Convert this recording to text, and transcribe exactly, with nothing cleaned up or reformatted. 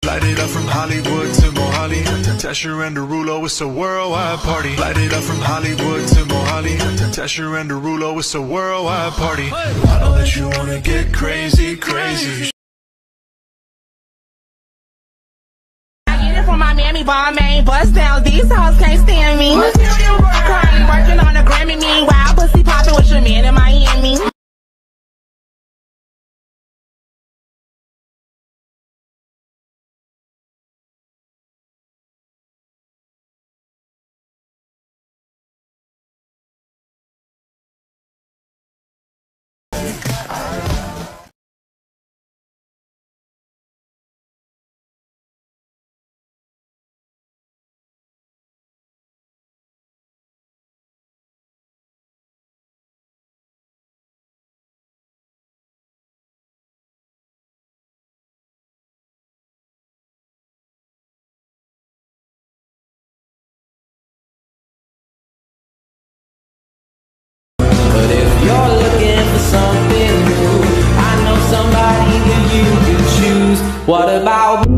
Light it up from Hollywood to Mohali, Tesher and Derulo, it's a worldwide party. Light it up from Hollywood to Mohali, Tesher and Derulo, it's a worldwide party. I know that you wanna get crazy, crazy. From my Miami ball main bust down, these hoes can't stand me. Currently working on a Grammy, meanwhile pussy popping with your man in Miami. What about